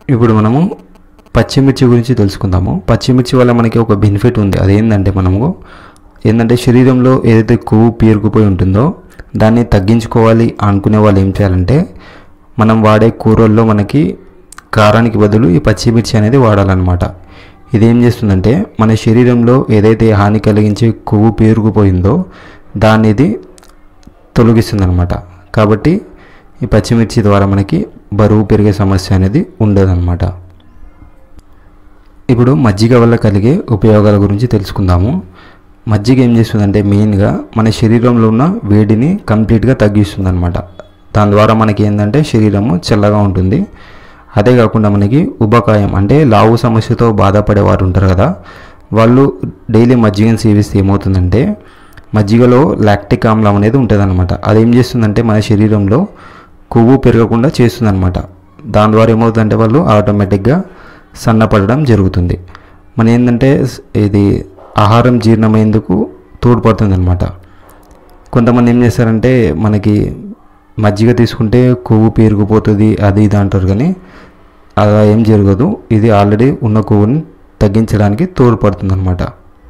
ఇప్పుడు మనము పచ్చిమిర్చి గురించి తెలుసుకుందాము. పచ్చిమిర్చి వల్ల మనకి ఒక బెనిఫిట్ ఉంది. అదేంటంటే శరీరంలో ఏదైతే కొవ్వు పేరుకుపోయి ఉంటుందో దాన్ని తగ్గించుకోవాలి అనుకునే వాళ్ళు ఏం చేయాలంటే మనం వాడే కూరల్లో మనకి కారానికి బదులు ఈ పచ్చిమిర్చి అనేది వాడాలన్నమాట. ఇదేం చేస్తుందంటే మన శరీరంలో ఏదైతే హాని కలిగించే కొవ్వు పేరుకుపోయిందో దాన్ని ఇది తొలగిస్తుంది అనమాట. కాబట్టి ఈ పచ్చిమిర్చి ద్వారా మనకి బరువు పెరిగే సమస్య అనేది ఉండదన్నమాట. ఇప్పుడు మజ్జిగ వల్ల కలిగే ఉపయోగాల గురించి తెలుసుకుందాము. మజ్జిగ ఏం చేస్తుందంటే మెయిన్గా మన శరీరంలో ఉన్న వేడిని కంప్లీట్గా తగ్గిస్తుంది అనమాట. దాని ద్వారా మనకి ఏంటంటే శరీరము చల్లగా ఉంటుంది. అదే కాకుండా మనకి ఉబకాయం అంటే లావు సమస్యతో బాధపడేవారు ఉంటారు కదా, వాళ్ళు డైలీ మజ్జిగను సేవిస్తే ఏమవుతుందంటే మజ్జిగలో లాక్టిక్ ఆమ్లం అనేది ఉంటుంది అనమాట. అదేం చేస్తుందంటే మన శరీరంలో కొవ్వు పెరగకుండా చేస్తుందన్నమాట. దాని ద్వారా ఏమవుతుందంటే వాళ్ళు ఆటోమేటిక్గా సన్నపడడం జరుగుతుంది. మన ఏంటంటే ఇది ఆహారం జీర్ణమయ్యేందుకు తోడ్పడుతుంది అనమాట. కొంతమంది ఏం చేస్తారంటే మనకి మజ్జిగ తీసుకుంటే కొవ్వు పేరుకుపోతుంది అది ఇది అంటారు, కానీ అలా ఏం జరగదు. ఇది ఆల్రెడీ ఉన్న కొవ్వుని తగ్గించడానికి తోడ్పడుతుంది అనమాట.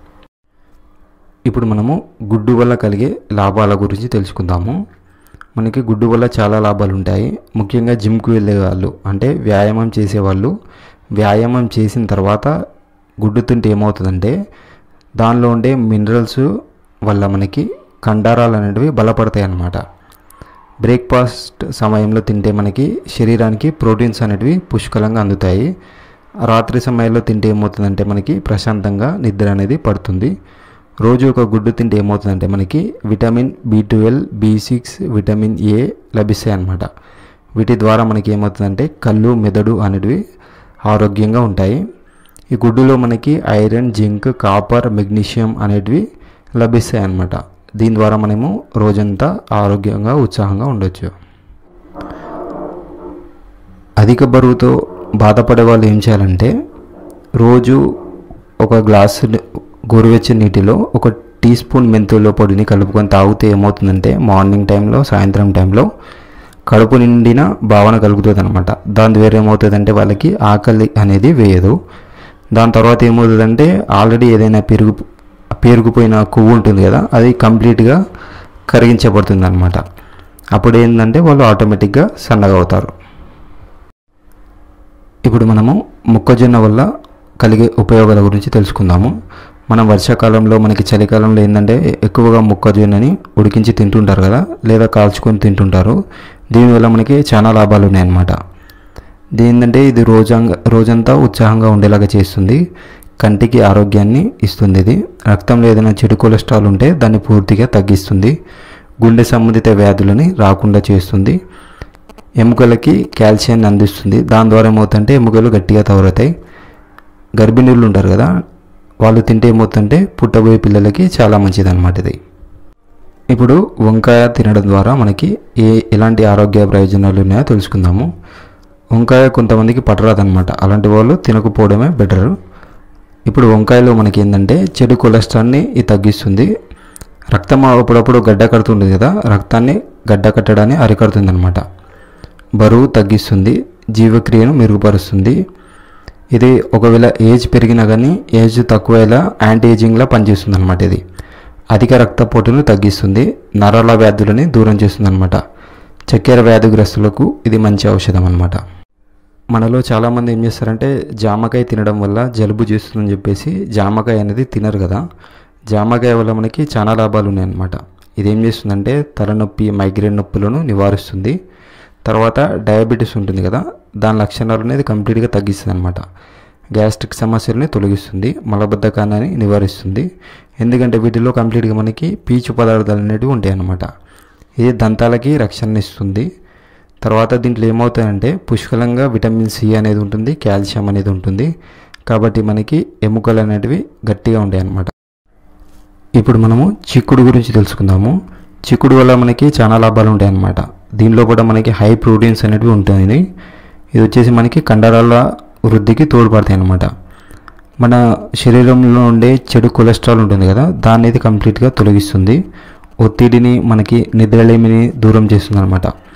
ఇప్పుడు మనము గుడ్డు వల్ల కలిగే లాభాల గురించి తెలుసుకుందాము. మనకి గుడ్డు వల్ల చాలా లాభాలు ఉంటాయి. ముఖ్యంగా జిమ్కి వెళ్ళే వాళ్ళు అంటే వ్యాయామం చేసేవాళ్ళు వ్యాయామం చేసిన తర్వాత గుడ్డు తింటే ఏమవుతుందంటే దానిలో ఉండే మినరల్స్ వల్ల మనకి కండరాలు అనేటివి బలపడతాయి అన్నమాట. బ్రేక్ఫాస్ట్ సమయంలో తింటే మనకి శరీరానికి ప్రోటీన్స్ అనేటివి పుష్కలంగా అందుతాయి. రాత్రి సమయంలో తింటే ఏమవుతుందంటే మనకి ప్రశాంతంగా నిద్ర అనేది పడుతుంది. రోజు ఒక గుడ్డు తింటే ఏమవుతుందంటే మనకి vitamin B12, B6, vitamin A లభిస్తాయి అన్నమాట. వీటి ద్వారా మనకి ఏమవుతుందంటే కళ్ళు, మెదడు అనేటివి ఆరోగ్యంగా ఉంటాయి. ఈ గుడ్డులో మనకి ఐరన్, జింక్, కాపర్, మెగ్నీషియం అనేటివి లభిస్తాయి అన్నమాట. దీని ద్వారా మనము రోజంతా ఆరోగ్యంగా ఉత్సాహంగా ఉండొచ్చు. అధిక బరువుతో బాధపడే వాళ్ళు ఏం చేయాలంటే రోజు ఒక గ్లాసు గోరువెచ్చని నీటిలో 1 టీ స్పూన్ మెంతుల పొడిని కలుపుకొని తాగితే ఏమవుతుందంటే మార్నింగ్ టైంలో, సాయంత్రం టైంలో కడుపు నిండిన భావన కలుగుతుంది అనమాట. దాని ద్వారా ఏమవుతుందంటే వాళ్ళకి ఆకలి అనేది వేయదు. దాని తర్వాత ఏమవుతుందంటే ఆల్రెడీ ఏదైనా పేరుకుపోయిన కొవ్వు ఉంటుంది కదా, అది కంప్లీట్గా కరిగించబడుతుంది అనమాట. అప్పుడు ఏంటంటే వాళ్ళు ఆటోమేటిక్గా సన్నగా అవుతారు. ఇప్పుడు మనము మొక్కజొన్న వల్ల కలిగే ఉపయోగాల గురించి తెలుసుకుందాము. మనం వర్షాకాలంలో మనకి చలికాలంలో ఏంటంటే ఎక్కువగా మొక్కజొన్నని ఉడికించి తింటుంటారు కదా, లేదా కాల్చుకొని తింటుంటారు. దీనివల్ల మనకి చాలా లాభాలు ఉన్నాయన్నమాట. ఏంటంటే ఇది రోజంతా ఉత్సాహంగా ఉండేలాగా చేస్తుంది. కంటికి ఆరోగ్యాన్ని ఇస్తుంది. ఇది రక్తంలో ఏదైనా చెడు కొలెస్ట్రాల్ ఉంటే దాన్ని పూర్తిగా తగ్గిస్తుంది. గుండె సంబంధిత వ్యాధులని రాకుండా చేస్తుంది. ఎముకలకి కాల్షియాన్ని అందిస్తుంది. దాని ద్వారా ఏమవుతుందంటే ఎముకలు గట్టిగా తయారవుతాయి. గర్భిణీలు ఉంటారు కదా, వాళ్ళు తింటే ఏమవుతుందంటే పుట్టబోయే పిల్లలకి చాలా మంచిది అన్నమాట ఇది. ఇప్పుడు వంకాయ తినడం ద్వారా మనకి ఎలాంటి ఆరోగ్య ప్రయోజనాలు ఉన్నాయో తెలుసుకుందాము. వంకాయ కొంతమందికి పట్టరాదనమాట, అలాంటి వాళ్ళు తినకపోవడమే బెటర్. ఇప్పుడు వంకాయలో మనకి ఏంటంటే చెడు కొలెస్ట్రాల్ని ఇది తగ్గిస్తుంది. రక్తం అప్పుడప్పుడు గడ్డ కడుతుంటుంది కదా, రక్తాన్ని గడ్డ కట్టడాన్ని అరికడుతుంది అనమాట. బరువు తగ్గిస్తుంది, జీవక్రియను మెరుగుపరుస్తుంది. ఇది ఒకవేళ ఏజ్ పెరిగినా కానీ ఏజ్ తక్కువైనా యాంటీ ఏజింగ్లా పనిచేస్తుంది అనమాట. ఇది అధిక రక్తపోటును తగ్గిస్తుంది, నరాల వ్యాధులని దూరం చేస్తుంది అనమాట. చక్కెర వ్యాధిగ్రస్తులకు ఇది మంచి ఔషధం అనమాట. మనలో చాలామంది ఏం చేస్తారంటే జామకాయ తినడం వల్ల జలుబు చేస్తుందని చెప్పేసి జామకాయ అనేది తినరు కదా. జామకాయ వల్ల మనకి చాలా లాభాలు ఉన్నాయన్నమాట. ఇదేం చేస్తుందంటే తలనొప్పి, మైగ్రేన్ నొప్పులను నివారిస్తుంది. తర్వాత డయాబెటీస్ ఉంటుంది కదా, దాని లక్షణాలు అనేది కంప్లీట్గా తగ్గిస్తుంది అనమాట. గ్యాస్ట్రిక్ సమస్యలని తొలగిస్తుంది, మలబద్ధకాన్ని నివారిస్తుంది. ఎందుకంటే వీటిలో కంప్లీట్గా మనకి పీచు పదార్థాలు అనేవి ఉంటాయి అన్నమాట. ఇది దంతాలకి రక్షణ ఇస్తుంది. తర్వాత దీంట్లో ఏమవుతాయంటే పుష్కలంగా విటమిన్ C అనేది ఉంటుంది, కాల్షియం అనేది ఉంటుంది. కాబట్టి మనకి ఎముకలు అనేటివి గట్టిగా ఉంటాయి అన్నమాట. ఇప్పుడు మనము చిక్కుడు గురించి తెలుసుకుందాము. చిక్కుడు వల్ల మనకి చాలా లాభాలు ఉంటాయి అన్నమాట. దీనిలో కూడా మనకి హై ప్రోటీన్స్ అనేటివి ఉంటాయి. ఇది వచ్చేసి మనకి కండరాల వృద్ధికి తోడ్పడతాయి అన్నమాట. మన శరీరంలో ఉండే చెడు కొలెస్ట్రాల్ ఉంటుంది కదా, దాన్ని ఇది కంప్లీట్గా తొలగిస్తుంది. ఒత్తిడిని, మనకి నిద్రలేమిని దూరం చేస్తుంది అనమాట.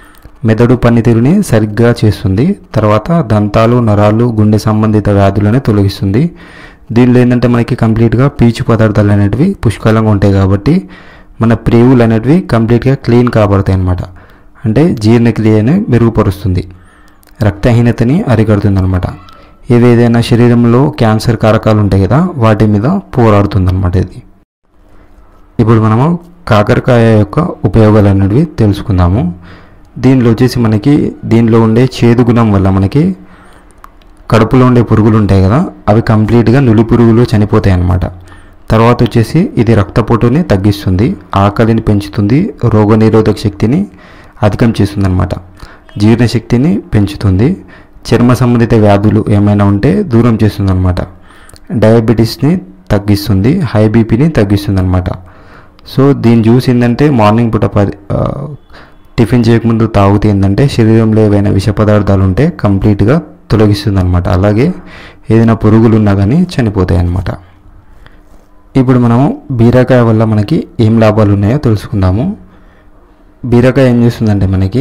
మెదడు పనితీరుని సరిగ్గా చేస్తుంది. తర్వాత దంతాలు, నరాలు, గుండె సంబంధిత వ్యాధులను తొలగిస్తుంది. దీనిలో ఏంటంటే మనకి కంప్లీట్గా పీచు పదార్థాలు అనేటివి పుష్కలంగా ఉంటాయి కాబట్టి మన ప్రేవులు అనేటివి కంప్లీట్గా క్లీన్ కాబడతాయి అన్నమాట. అంటే జీర్ణక్రియని మెరుగుపరుస్తుంది, రక్తహీనతని అరికడుతుంది అనమాట. ఏదైనా శరీరంలో క్యాన్సర్ కారకాలు ఉంటాయి కదా, వాటి మీద పోరాడుతుంది అనమాట ఇది. ఇప్పుడు మనము కాకరకాయ యొక్క ఉపయోగాలు అనేవి తెలుసుకుందాము. దీనిలో వచ్చేసి మనకి దీనిలో ఉండే చేదు గుణం వల్ల మనకి కడుపులో ఉండే పురుగులు ఉంటాయి కదా, అవి కంప్లీట్గా నులి పురుగులు చనిపోతాయి అన్నమాట. తర్వాత వచ్చేసి ఇది రక్తపోటుని తగ్గిస్తుంది, ఆకలిని పెంచుతుంది, రోగనిరోధక శక్తిని అధికం చేస్తుంది అన్నమాట, జీర్ణశక్తిని పెంచుతుంది, చర్మ సంబంధిత వ్యాధులు ఏమైనా ఉంటే దూరం చేస్తుంది అన్నమాట, డయాబెటీస్ని తగ్గిస్తుంది, హై బీపీని తగ్గిస్తుంది అన్నమాట. సో దీని జ్యూస్ ఏంటంటే మార్నింగ్ పూట టిఫిన్ చేయకముందు తాగితే ఏంటంటే శరీరంలో ఏవైనా విష పదార్థాలు ఉంటే కంప్లీట్గా తొలగిస్తుంది అనమాట. అలాగే ఏదైనా పురుగులు ఉన్నా కానీ చనిపోతాయి అన్నమాట. ఇప్పుడు మనము బీరకాయ వల్ల మనకి ఏం లాభాలు ఉన్నాయో తెలుసుకుందాము. బీరకాయ ఏం చేస్తుందంటే మనకి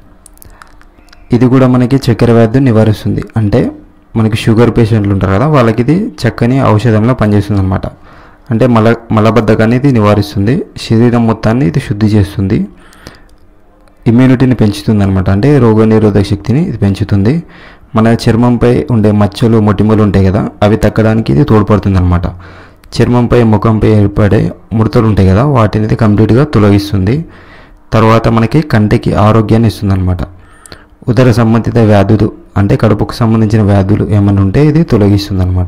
ఇది కూడా మనకి చక్కెర వ్యాధిని నివారిస్తుంది. అంటే మనకి షుగర్ పేషెంట్లు ఉంటారు కదా, వాళ్ళకి ఇది చక్కని ఔషధంలో పనిచేస్తుంది అనమాట. అంటే మలబద్ధకాన్ని ఇది నివారిస్తుంది, శరీరం మొత్తాన్ని ఇది శుద్ధి చేస్తుంది, ఇమ్యూనిటీని పెంచుతుంది అనమాట. అంటే రోగనిరోధక శక్తిని ఇది పెంచుతుంది. మన చర్మంపై ఉండే మచ్చలు, మొటిమలు ఉంటాయి కదా, అవి తగ్గడానికి ఇది తోడ్పడుతుంది అనమాట. చర్మంపై, ముఖంపై ఏర్పడే ముడతలు ఉంటాయి కదా, వాటిని ఇది కంప్లీట్గా తొలగిస్తుంది. తర్వాత మనకి కంటికి ఆరోగ్యాన్ని ఇస్తుంది అనమాట. ఉదర సంబంధిత వ్యాధులు అంటే కడుపుకు సంబంధించిన వ్యాధులు ఏమైనా ఉంటే ఇది తొలగిస్తుంది అనమాట.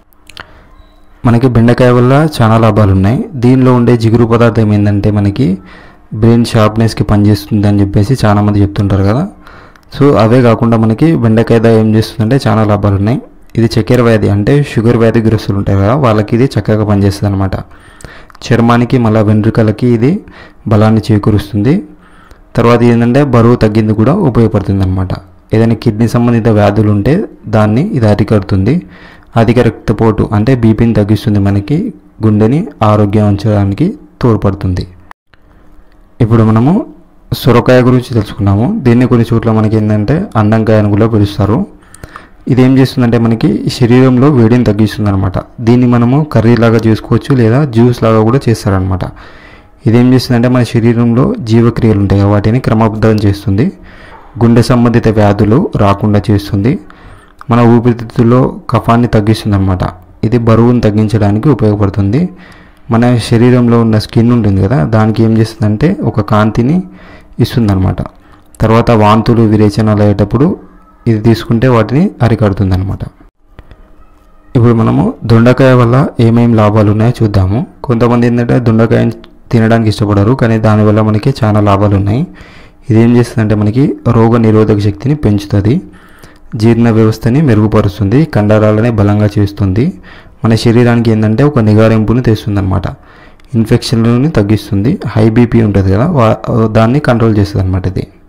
మనకి బెండకాయ వల్ల చాలా లాభాలు ఉన్నాయి. దీనిలో ఉండే జిగురు పదార్థం ఏంటంటే మనకి బ్రెయిన్ షార్ప్నెస్కి పనిచేస్తుంది అని చెప్పేసి చాలామంది చెప్తుంటారు కదా. సో అవే కాకుండా మనకి బెండకాయ ఏం చేస్తుందంటే చాలా లాభాలు ఉన్నాయి. ఇది చక్కెర వ్యాధి అంటే షుగర్ వ్యాధిగ్రస్తులు ఉంటారు కదా, వాళ్ళకి ఇది చక్కగా పనిచేస్తుంది అనమాట. చర్మానికి మళ్ళీ వెంట్రుకలకి ఇది బలాన్ని చేకూరుస్తుంది. తర్వాత ఏంటంటే బరువు తగ్గింది కూడా ఉపయోగపడుతుంది అనమాట. ఏదైనా కిడ్నీ సంబంధిత వ్యాధులు ఉంటే దాన్ని ఇది అరికడుతుంది. అధిక రక్తపోటు అంటే బీపీని తగ్గిస్తుంది, మనకి గుండెని ఆరోగ్యం ఉంచడానికి తోడ్పడుతుంది. ఇప్పుడు మనము సొరకాయ గురించి తెలుసుకున్నాము. దీన్ని కొన్ని చోట్ల మనకి ఏంటంటే అండంకాయ అని కూడా పిలుస్తారు. ఇది ఏం చేస్తుందంటే మనకి శరీరంలో వేడిని తగ్గిస్తుంది అనమాట. దీన్ని మనము కర్రీ లాగా చేసుకోవచ్చు లేదా జ్యూస్ లాగా కూడా చేస్తారనమాట. ఇదేం చేస్తుందంటే మన శరీరంలో జీవక్రియలు ఉంటాయి, వాటిని క్రమబద్ధం చేస్తుంది, గుండె సంబంధిత వ్యాధులు రాకుండా చేస్తుంది, మన ఊపిరితిత్తుల్లో కఫాన్ని తగ్గిస్తుంది అనమాట. ఇది బరువును తగ్గించడానికి ఉపయోగపడుతుంది. మన శరీరంలో ఉన్న స్కిన్ ఉంటుంది కదా, దానికి ఏం చేస్తుందంటే ఒక కాంతిని ఇస్తుంది అనమాట. తర్వాత వాంతులు, విరేచనాలు అయ్యేటప్పుడు ఇది తీసుకుంటే వాటిని అరికడుతుంది అనమాట. ఇప్పుడు మనము దొండకాయ వల్ల ఏమేమి లాభాలు ఉన్నాయో చూద్దాము. కొంతమంది ఏంటంటే దొండకాయని తినడానికి ఇష్టపడరు, కానీ దానివల్ల మనకి చాలా లాభాలు ఉన్నాయి. ఇదేం చేస్తుందంటే మనకి రోగ నిరోధక శక్తిని పెంచుతుంది, జీర్ణ వ్యవస్థని మెరుగుపరుస్తుంది, కండరాలని బలంగా చేస్తుంది, మన శరీరానికి ఏంటంటే ఒక నిగారింపుని తెస్తుంది అనమాట, ఇన్ఫెక్షన్లని తగ్గిస్తుంది, హై బీపీ ఉంటుంది కదా దాన్ని కంట్రోల్ చేస్తుంది అనమాట ఇది.